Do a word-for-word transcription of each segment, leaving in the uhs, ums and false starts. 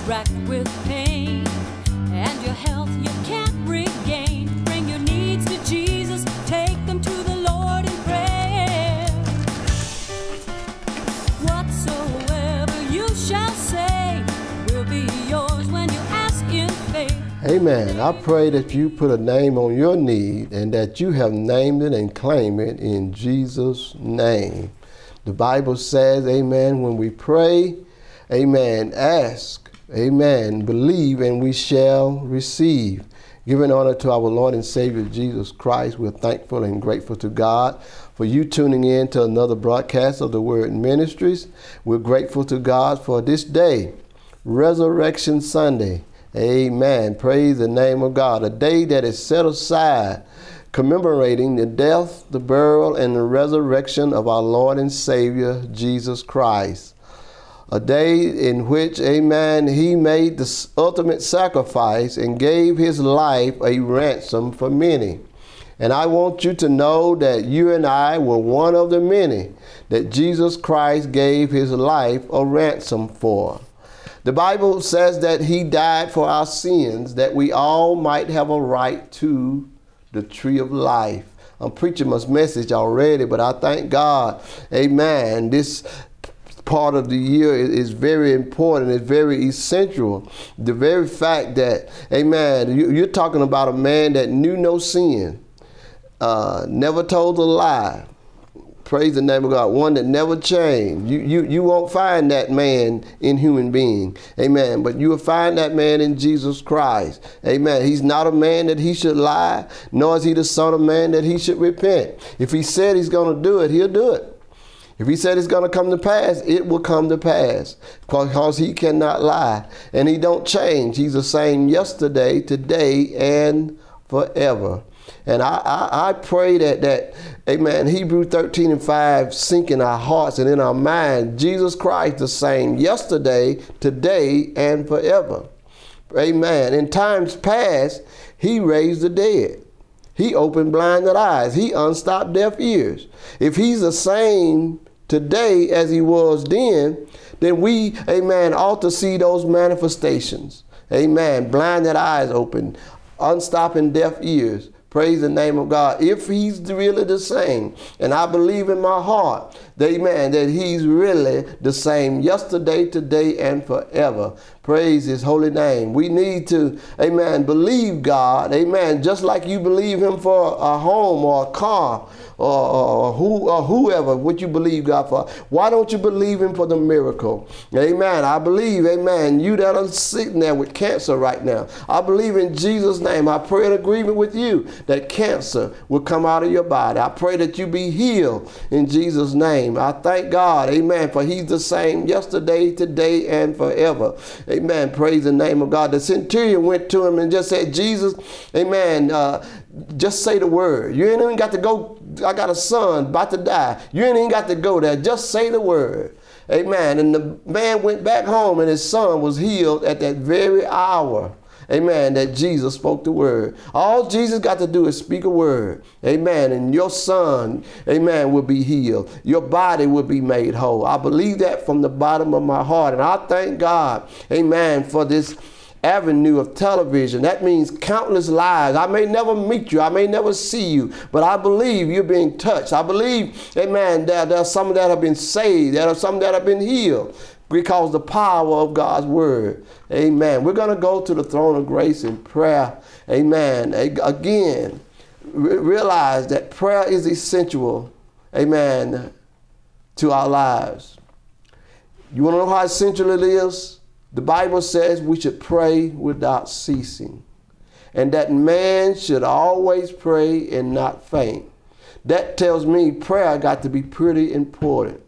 racked with pain, and your health you can't regain. Bring your needs to Jesus, take them to the Lord in prayer. Whatsoever you shall say will be yours when you ask in faith. Amen. I pray that you put a name on your need and that you have named it and claimed it in Jesus' name. The Bible says, amen, when we pray, amen, ask, amen, believe, and we shall receive. Giving honor to our Lord and Savior Jesus Christ, we're thankful and grateful to God for you tuning in to another broadcast of the Word Ministries. We're grateful to God for this day, Resurrection Sunday. Amen. Praise the name of God. A day that is set aside commemorating the death, the burial, and the resurrection of our Lord and Savior, Jesus Christ. A day in which, amen, he made the ultimate sacrifice and gave his life a ransom for many. And I want you to know that you and I were one of the many that Jesus Christ gave his life a ransom for. The Bible says that he died for our sins, that we all might have a right to the tree of life. I'm preaching my message already, but I thank God, amen, this part of the year is very important. It's very essential. The very fact that, amen, you're talking about a man that knew no sin, uh, never told a lie. Praise the name of God. One that never changed. You, you, you won't find that man in human being. Amen. But you will find that man in Jesus Christ. Amen. He's not a man that he should lie, nor is he the son of man that he should repent. If he said he's going to do it, he'll do it. If he said it's going to come to pass, it will come to pass, because he cannot lie and he don't change. He's the same yesterday, today, and forever. And I, I, I pray that, that, amen, Hebrews thirteen and five sink in our hearts and in our mind. Jesus Christ the same yesterday, today, and forever. Amen. In times past, he raised the dead. He opened blinded eyes. He unstopped deaf ears. If he's the same today as he was then, then we, amen, ought to see those manifestations. Amen. Blinded eyes open, unstopping deaf ears. Praise the name of God. If he's really the same, and I believe in my heart, that, amen, that he's really the same yesterday, today, and forever. Praise his holy name. We need to, amen, believe God, amen, just like you believe him for a home or a car or, or, who, or whoever, what you believe God for. Why don't you believe him for the miracle? Amen. I believe, amen, you that are sitting there with cancer right now, I believe in Jesus' name. I pray in agreement with you that cancer will come out of your body. I pray that you be healed in Jesus' name. I thank God, amen, for he's the same yesterday, today, and forever. Amen. Praise the name of God. The centurion went to him and just said, Jesus, amen, uh, just say the word. You ain't even got to go. I got a son about to die. You ain't even got to go there. Just say the word. Amen. And the man went back home and his son was healed at that very hour. Amen, that Jesus spoke the word. All Jesus got to do is speak a word. Amen. And your son, amen, will be healed. Your body will be made whole. I believe that from the bottom of my heart. And I thank God, amen, for this avenue of television. That means countless lives. I may never meet you. I may never see you, but I believe you're being touched. I believe, amen, that there are some that have been saved. There are some that have been healed, because the power of God's word. Amen. We're going to go to the throne of grace in prayer. Amen. Again, re realize that prayer is essential, amen, to our lives. You want to know how essential it is? The Bible says we should pray without ceasing, and that man should always pray and not faint. That tells me prayer got to be pretty important.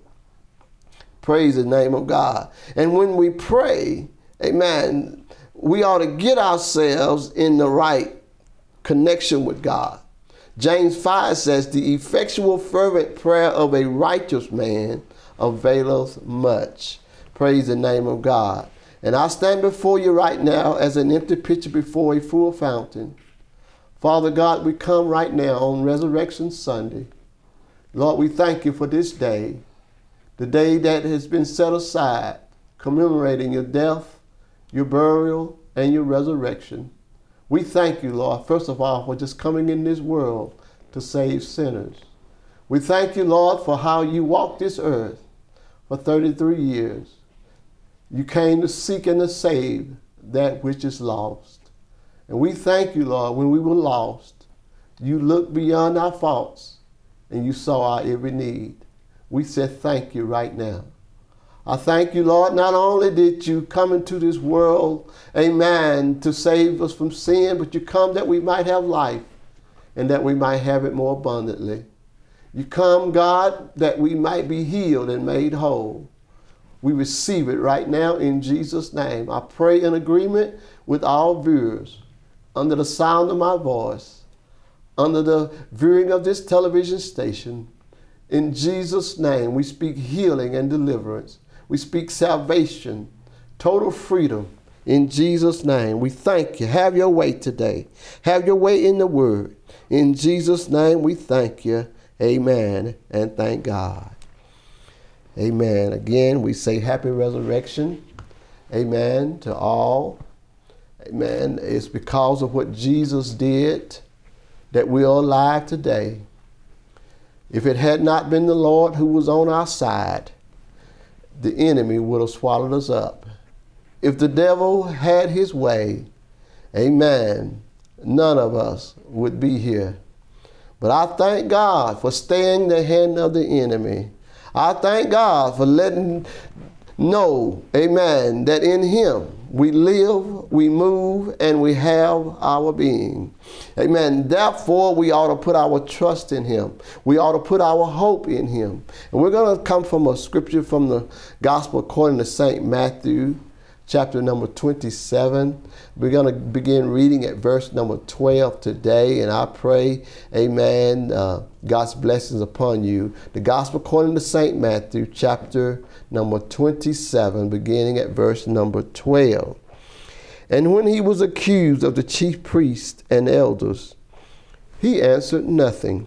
Praise the name of God. And when we pray, amen, we ought to get ourselves in the right connection with God. James five says, the effectual fervent prayer of a righteous man availeth much. Praise the name of God. And I stand before you right now as an empty pitcher before a full fountain. Father God, we come right now on Resurrection Sunday. Lord, we thank you for this day, the day that has been set aside, commemorating your death, your burial, and your resurrection. We thank you, Lord, first of all, for just coming in this world to save sinners. We thank you, Lord, for how you walked this earth for thirty-three years. You came to seek and to save that which is lost. And we thank you, Lord, when we were lost, you looked beyond our faults and you saw our every need. We said thank you right now. I thank you, Lord, not only did you come into this world, amen, to save us from sin, but you come that we might have life and that we might have it more abundantly. You come, God, that we might be healed and made whole. We receive it right now in Jesus' name. I pray in agreement with all viewers under the sound of my voice, under the viewing of this television station. In Jesus' name, we speak healing and deliverance. We speak salvation, total freedom. In Jesus' name, we thank you. Have your way today. Have your way in the word. In Jesus' name, we thank you. Amen. And thank God. Amen. Again, we say happy resurrection. Amen to all. Amen. It's because of what Jesus did that we are alive today. If it had not been the Lord who was on our side, the enemy would have swallowed us up. If the devil had his way, amen, none of us would be here. But I thank God for staying the hand of the enemy. I thank God for letting know, amen, that in him we live, we move, and we have our being. Amen. Therefore, we ought to put our trust in him. We ought to put our hope in him. And we're going to come from a scripture from the Gospel according to Saint Matthew, chapter number twenty-seven. We're going to begin reading at verse number twelve today, and I pray, amen, uh, God's blessings upon you. The Gospel according to Saint Matthew, chapter number twenty-seven, beginning at verse number twelve. And when he was accused of the chief priests and elders, he answered nothing.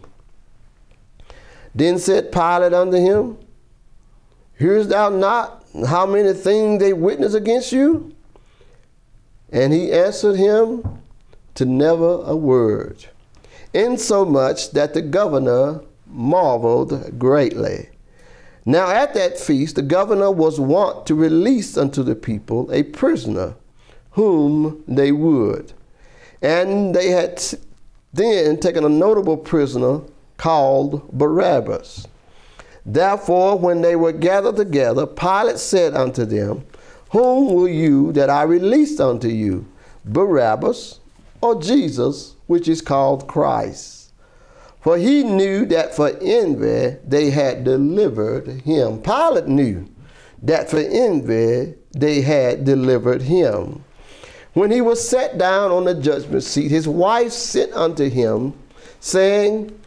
Then said Pilate unto him, Hearest thou not how many things they witness against you? And he answered him to never a word, insomuch that the governor marveled greatly. Now at that feast the governor was wont to release unto the people a prisoner, whom they would. And they had then taken a notable prisoner called Barabbas. Therefore, when they were gathered together, Pilate said unto them, Whom will you that I release unto you, Barabbas or Jesus, which is called Christ? For he knew that for envy they had delivered him. Pilate knew that for envy they had delivered him. When he was set down on the judgment seat, his wife sent unto him, saying,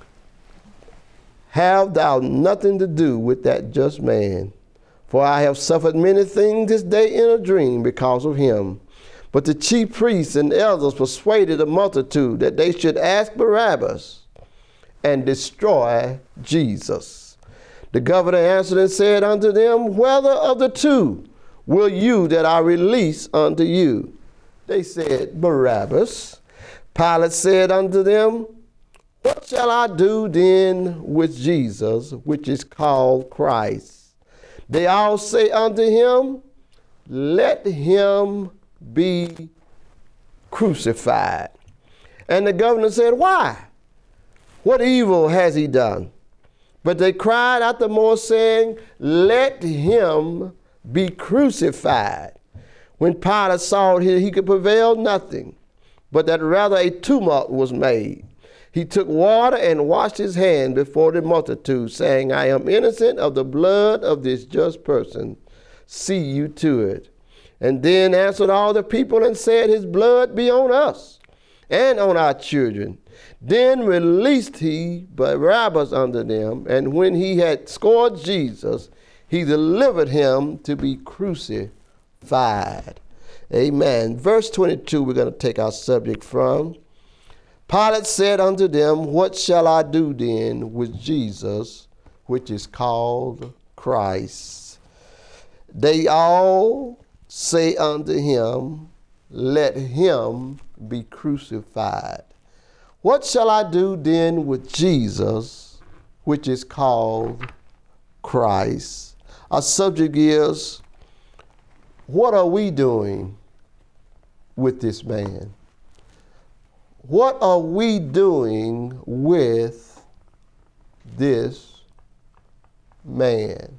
Have thou nothing to do with that just man, for I have suffered many things this day in a dream because of him. But the chief priests and elders persuaded the multitude that they should ask Barabbas and destroy Jesus. The governor answered and said unto them, Whether of the two will you that I release unto you? They said, Barabbas. Pilate said unto them, What shall I do then with Jesus, which is called Christ? They all say unto him, Let him be crucified. And the governor said, Why? What evil has he done? But they cried out the more, saying, Let him be crucified. When Pilate saw that he could prevail nothing, but that rather a tumult was made, he took water and washed his hands before the multitude, saying, I am innocent of the blood of this just person. See you to it. And then answered all the people and said, His blood be on us and on our children. Then released he Barabbas unto them, and when he had scourged Jesus, he delivered him to be crucified. Amen. Verse twenty-two, we're going to take our subject from. Pilate said unto them, What shall I do then with Jesus, which is called Christ? They all say unto him, let him be crucified. What shall I do then with Jesus, which is called Christ? Our subject is, what are we doing with this man? What are we doing with this man?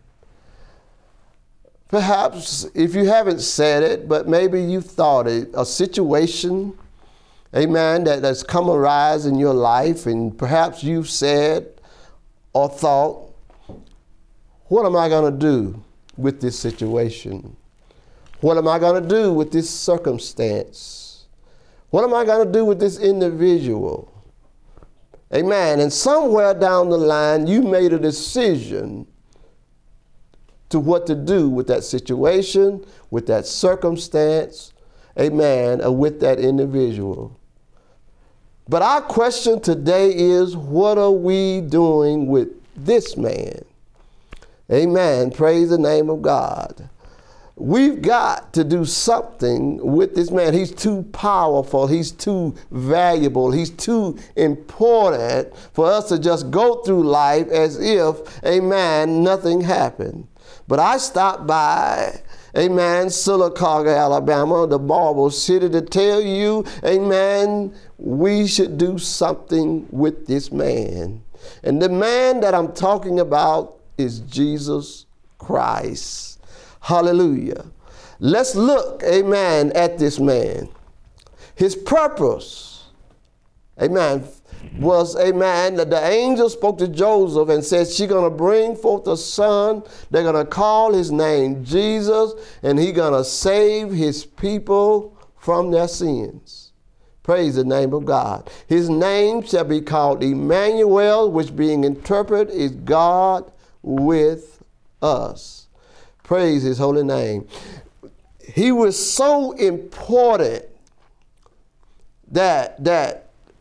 Perhaps if you haven't said it, but maybe you've thought it, a situation, amen, that has come arise in your life, and perhaps you've said or thought, what am I going to do with this situation? What am I going to do with this circumstance? What am I going to do with this individual? Amen. And somewhere down the line, you made a decision to what to do with that situation, with that circumstance, amen, or with that individual. But our question today is, what are we doing with this man? Amen. Praise the name of God. We've got to do something with this man. He's too powerful. He's too valuable. He's too important for us to just go through life as if, amen, nothing happened. But I stopped by, amen, Sylacauga, Alabama, the Marble City, to tell you, amen, we should do something with this man. And the man that I'm talking about is Jesus Christ. Hallelujah. Let's look, amen, at this man. His purpose, amen, was, amen, that the angel spoke to Joseph and said, she's going to bring forth a son. They're going to call his name Jesus, and he's going to save his people from their sins. Praise the name of God. His name shall be called Emmanuel, which being interpreted is God with us. Praise his holy name. He was so important that, that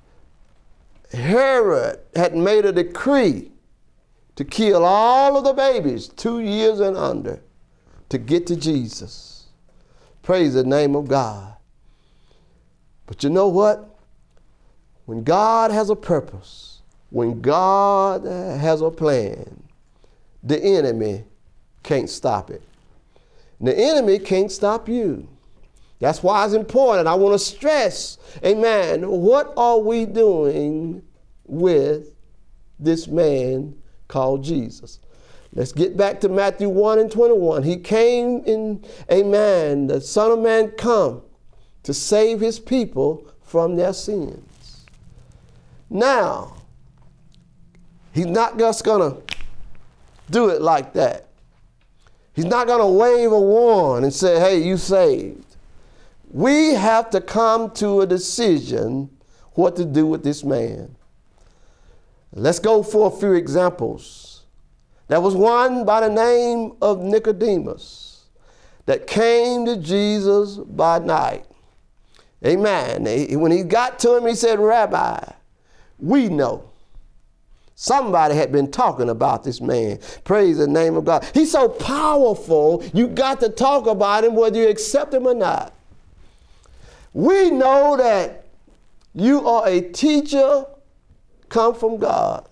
Herod had made a decree to kill all of the babies two years and under to get to Jesus. Praise the name of God. But you know what? When God has a purpose, when God has a plan, the enemy can't stop it. And the enemy can't stop you. That's why it's important. I want to stress, amen, what are we doing with this man called Jesus? Let's get back to Matthew one and twenty-one. He came in, amen, the Son of Man come to save his people from their sins. Now, he's not just going to do it like that. He's not going to wave a wand and say, hey, you saved. We have to come to a decision what to do with this man. Let's go for a few examples. There was one by the name of Nicodemus that came to Jesus by night. Amen. When he got to him, he said, Rabbi, we know. Somebody had been talking about this man. Praise the name of God. He's so powerful, you got to talk about him whether you accept him or not. We know that you are a teacher come from God.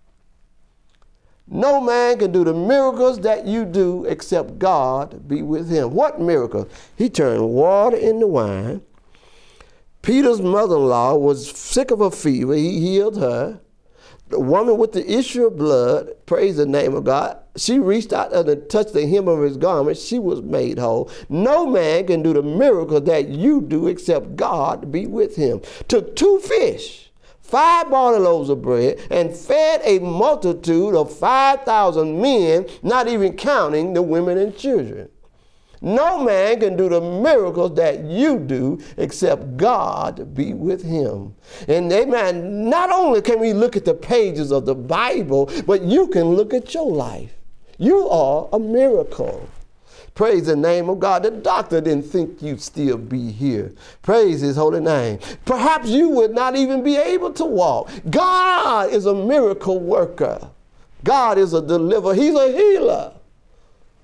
No man can do the miracles that you do except God be with him. What miracle? He turned water into wine. Peter's mother-in-law was sick of a fever. He healed her. The woman with the issue of blood, praise the name of God, she reached out and touched the hem of his garment. She was made whole. No man can do the miracle that you do except God be with him. Took two fish, five barley loaves of bread, and fed a multitude of five thousand men, not even counting the women and children. No man can do the miracles that you do except God be with him. And amen, not only can we look at the pages of the Bible, but you can look at your life. You are a miracle. Praise the name of God. The doctor didn't think you'd still be here. Praise his holy name. Perhaps you would not even be able to walk. God is a miracle worker. God is a deliverer. He's a healer.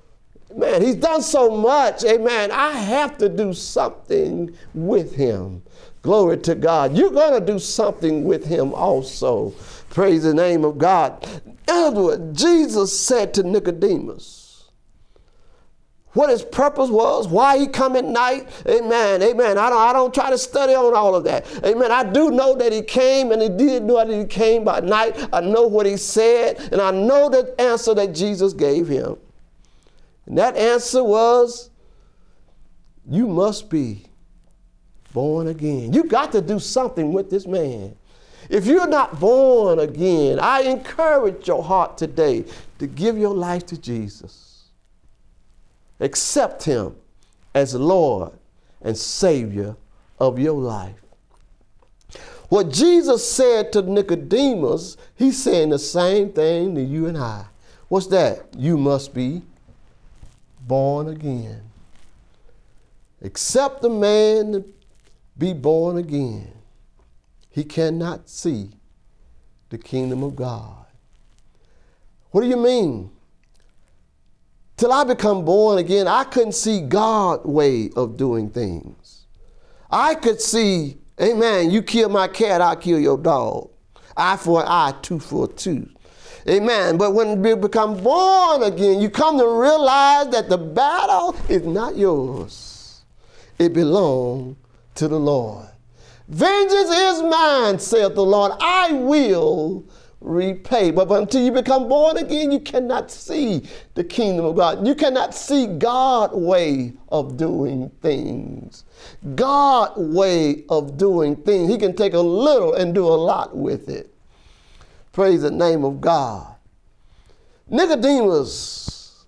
man, he's done so much. Amen. I have to do something with him. Glory to God. You're going to do something with him also. Praise the name of God. In other words, Jesus said to Nicodemus, what his purpose was, why he come at night. Amen. Amen. I don't, I don't try to study on all of that. Amen. I do know that he came, and he did know that he came by night. I know what he said, and I know the answer that Jesus gave him. And that answer was, you must be born again. You got to do something with this man. If you're not born again, I encourage your heart today to give your life to Jesus. Accept him as Lord and Savior of your life. What Jesus said to Nicodemus, he's saying the same thing to you and I. What's that? You must be born again. Accept the man to be born again. He cannot see the kingdom of God. What do you mean? Till I become born again, I couldn't see God's way of doing things. I could see, amen, you kill my cat, I'll kill your dog. Eye for an eye, tooth for a tooth. Amen. But when you become born again, you come to realize that the battle is not yours. It belongs to the Lord. Vengeance is mine, saith the Lord. I will repay. But, but until you become born again, you cannot see the kingdom of God. You cannot see God's way of doing things. God's way of doing things. He can take a little and do a lot with it. Praise the name of God. Nicodemus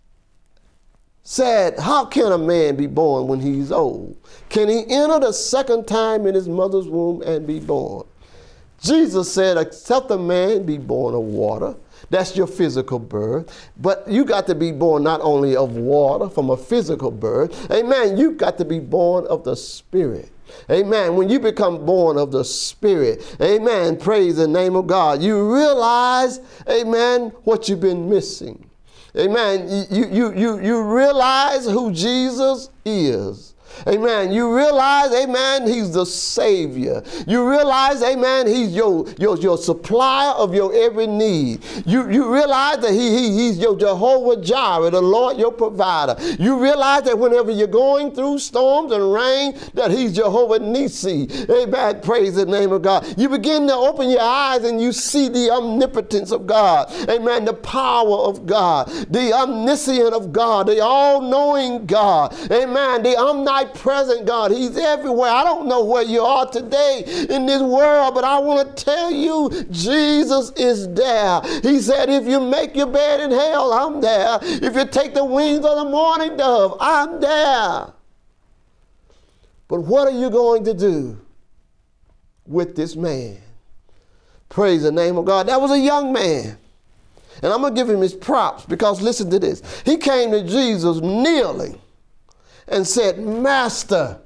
said, how can a man be born when he's old? Can he enter the second time in his mother's womb and be born? Jesus said, except a man be born of water. That's your physical birth. But you got to be born not only of water from a physical birth. Amen. You got to be born of the Spirit. Amen. When you become born of the Spirit, amen, praise the name of God, you realize, amen, what you've been missing. Amen. You, you, you, you realize who Jesus is. Amen. You realize, amen, he's the Savior. You realize, amen, he's your, your, your supplier of your every need. You, you realize that he, he, he's your Jehovah Jireh, the Lord your provider. You realize that whenever you're going through storms and rain, that he's Jehovah Nissi. Amen. Praise the name of God. You begin to open your eyes and you see the omnipotence of God. Amen. The power of God. The omniscient of God. The all-knowing God. Amen. The omnipresent present God. He's everywhere. I don't know where you are today in this world, but I want to tell you, Jesus is there. He said, if you make your bed in hell, I'm there. If you take the wings of the morning dove, I'm there. But what are you going to do with this man? Praise the name of God. That was a young man. And I'm going to give him his props because listen to this. He came to Jesus kneeling and said, Master,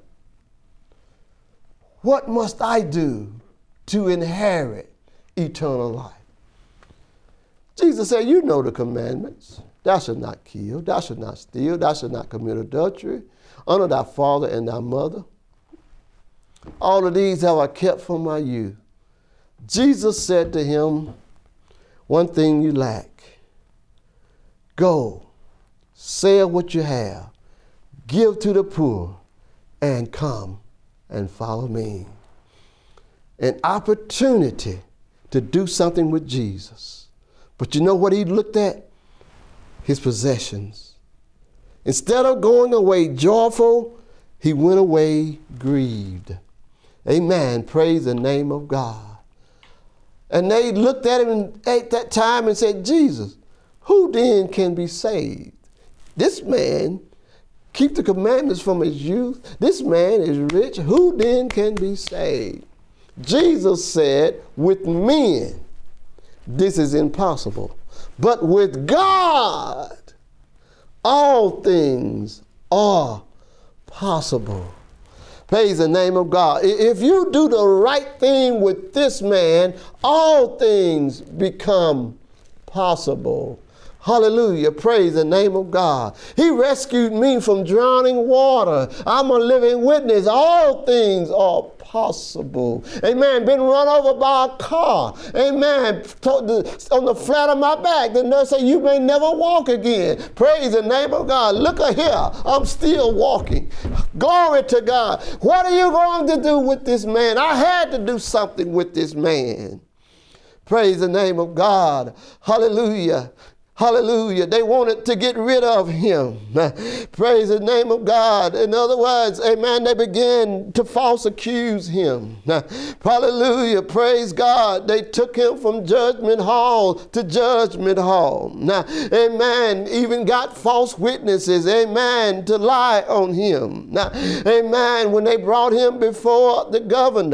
what must I do to inherit eternal life? Jesus said, you know the commandments. Thou shalt not kill, thou shalt not steal, thou shalt not commit adultery, honor thy father and thy mother. All of these have I kept from my youth. Jesus said to him, one thing you lack. Go, sell what you have, give to the poor, and come and follow me. An opportunity to do something with Jesus. But you know what he looked at? His possessions. Instead of going away joyful, he went away grieved. Amen. Praise the name of God. And they looked at him at that time and said, Jesus, who then can be saved? This man keep the commandments from his youth. This man is rich. Who then can be saved? Jesus said, with men, this is impossible. But with God, all things are possible. Praise the name of God. If you do the right thing with this man, all things become possible. Hallelujah. Praise the name of God. He rescued me from drowning water. I'm a living witness. All things are possible. Amen. Been run over by a car. Amen. On the flat of my back, the nurse said, you may never walk again. Praise the name of God. Look at here. I'm still walking. Glory to God. What are you going to do with this man? I had to do something with this man. Praise the name of God. Hallelujah. Hallelujah. They wanted to get rid of him. Praise the name of God. In other words, amen, they began to false accuse him. Hallelujah. Praise God. They took him from judgment hall to judgment hall. Amen. Even got false witnesses, amen, to lie on him. Amen. When they brought him before the governor,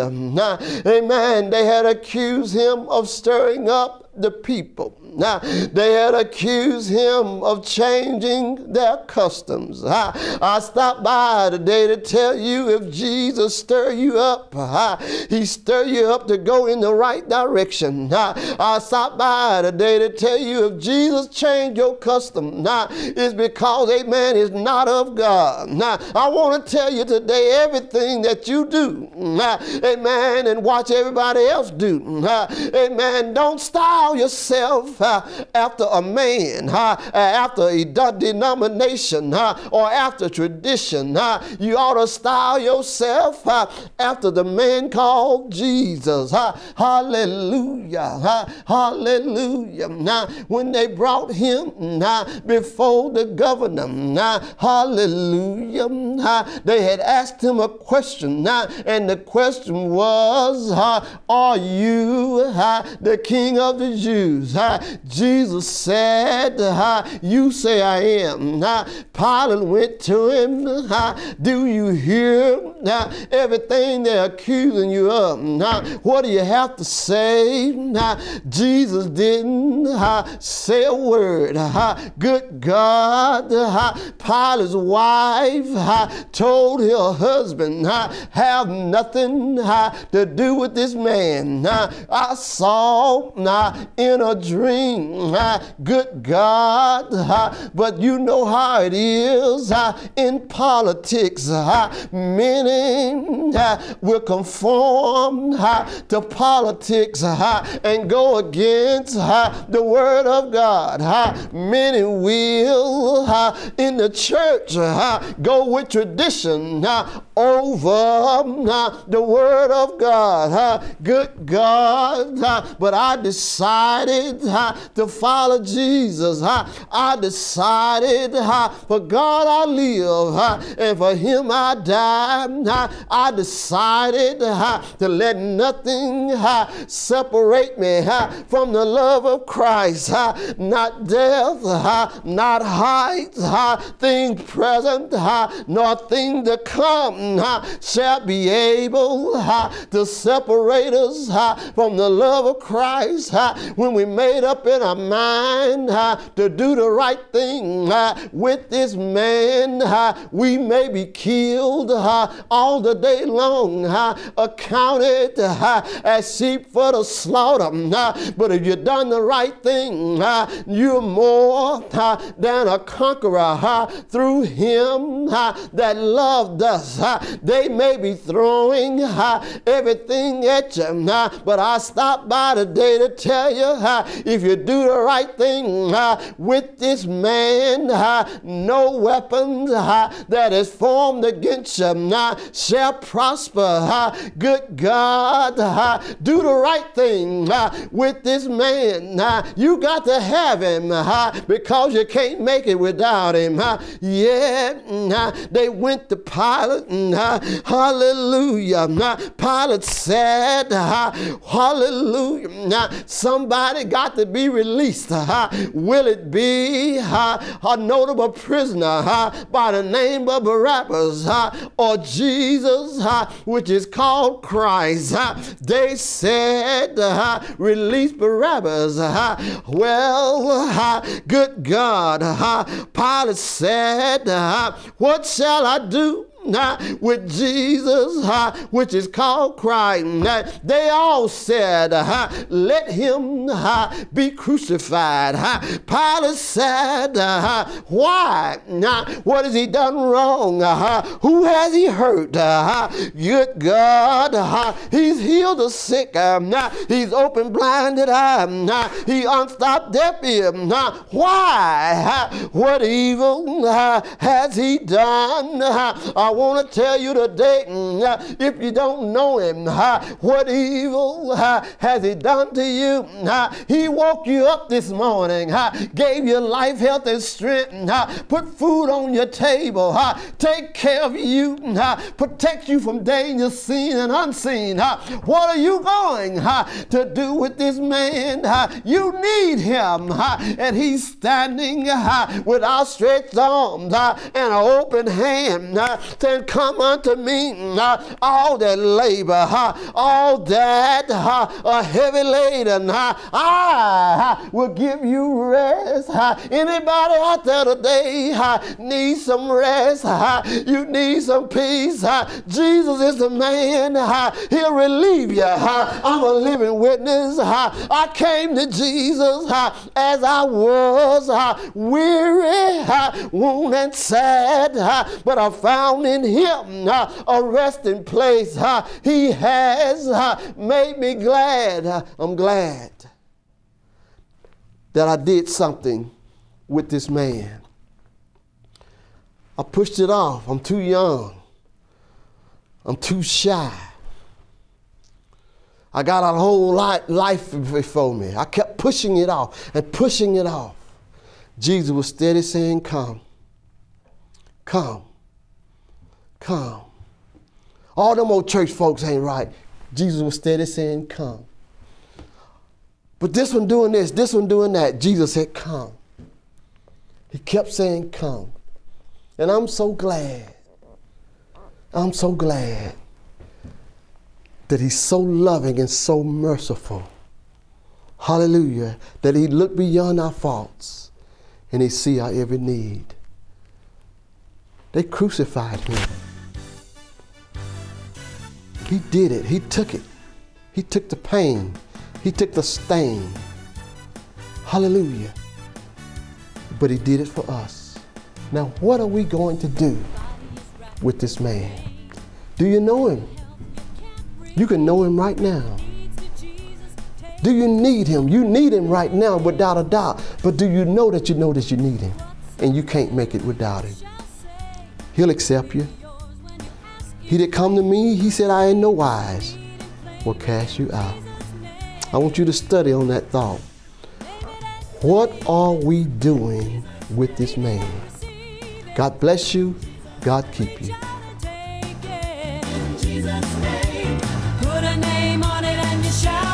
amen, they had accused him of stirring up the people. Now, they had accused him of changing their customs. I, I stopped by today to tell you, if Jesus stir you up, I, he stir you up to go in the right direction. I, I stopped by today to tell you, if Jesus changed your custom, now, it's because, amen, it's not of God. Now, I want to tell you today, everything that you do, now, amen, and watch everybody else do, now, amen, don't style yourself uh, after a man, uh, after a denomination, uh, or after tradition. Uh, you ought to style yourself uh, after the man called Jesus. Uh, hallelujah. Uh, hallelujah. Now, when they brought him uh, before the governor, uh, hallelujah, uh, they had asked him a question, uh, and the question was, uh, are you uh, the King of the Jews? Uh, Jesus said, uh, you say I am. Uh, Pilate went to him, uh, do you hear uh, everything they're accusing you of? Uh, what do you have to say? Uh, Jesus didn't uh, say a word. Uh, good God. Uh, Pilate's wife uh, told her husband, uh, have nothing uh, to do with this man. Uh, I saw uh, in a dream, uh, good God, uh, but you know how it is uh, in politics. Uh, many uh, will conform uh, to politics uh, and go against uh, the word of God. Uh, many will uh, in the church uh, go with tradition uh, over uh, the word of God. Uh, good God, uh, but I decided uh, to follow Jesus. Uh, I decided uh, for God I live uh, and for him I die. Uh, I decided uh, to let nothing uh, separate me uh, from the love of Christ. Uh, not death, uh, not height, uh, things present, uh, nor thing to come uh, shall be able uh, to separate us uh, from the love of Christ. Uh, when we made up in our mind uh, to do the right thing uh, with this man, uh, we may be killed uh, all the day long, uh, accounted uh, as sheep for the slaughter. Uh, but if you've done the right thing, uh, you're more uh, than a conqueror uh, through him uh, that loved us. Uh, they may be throwing uh, everything at you, uh, but I stopped by today to tell you, uh, if you do the right thing uh, with this man, uh, no weapon uh, that is formed against you uh, shall prosper. Uh, good God, uh, do the right thing uh, with this man. Uh, you got to have him uh, because you can't make it without him. Uh, yeah, uh, they went to Pilate. Uh, hallelujah. Uh, Pilate said, uh, hallelujah, uh, somebody got to be released. Uh, will it be uh, a notable prisoner uh, by the name of Barabbas uh, or Jesus, uh, which is called Christ? Uh, they said, uh, release Barabbas. Uh, well, uh, good God, uh, Pilate said, uh, what shall I do uh, with Jesus, uh, which is called Christ. Uh, they all said, uh, let him uh, be crucified. Uh, Pilate said, uh, why? Uh, what has he done wrong? Uh, who has he hurt? Uh, good God, uh, he's healed the sick. Um, uh, he's opened blinded eyes. Uh, he unstopped deaf ears. Uh, why? Uh, what evil uh, has he done? Uh, I want to tell you today, uh, if you don't know him, uh, what evil uh, has he done to you? Uh, he woke you up this morning, uh, gave you life, health, and strength, uh, put food on your table, uh, take care of you, uh, protect you from danger seen and unseen. Uh, what are you going uh, to do with this man? Uh, you need him, uh, and he's standing uh, with outstretched arms uh, and an open hand, uh, saying, come unto me, uh, all that labor, uh, all that uh, are heavy laden, uh, I uh, will give you rest. Uh, anybody out there today uh, needs some rest? Uh, you need some peace? Uh, Jesus is the man. Uh, he'll relieve you. Uh, I'm a living witness. Uh, I came to Jesus uh, as I was, uh, weary, uh, wounded, and sad, uh, but I found in him uh, a resting place. Uh, he has uh, made me glad. Uh, I'm glad that I did something with this man. I pushed it off. I'm too young. I'm too shy. I got a whole lot life before me. I kept pushing it off and pushing it off. Jesus was steady saying, come, come, come. All them old church folks ain't right. Jesus was steady saying, come. But this one doing this, this one doing that. Jesus said, come. He kept saying, come. And I'm so glad. I'm so glad that he's so loving and so merciful. Hallelujah. That he looked beyond our faults and he see our every need. They crucified him. He did it. He took it. He took the pain. He took the stain. Hallelujah. But he did it for us. Now, what are we going to do with this man? Do you know him? You can know him right now. Do you need him? You need him right now without a doubt. But do you know that you know that you need him? And you can't make it without him. He'll accept you. He that come to me, he said, I in no wise will cast you out. I want you to study on that thought. What are we doing with this man? God bless you. God keep you. Jesus' name, put a name on it and you shout.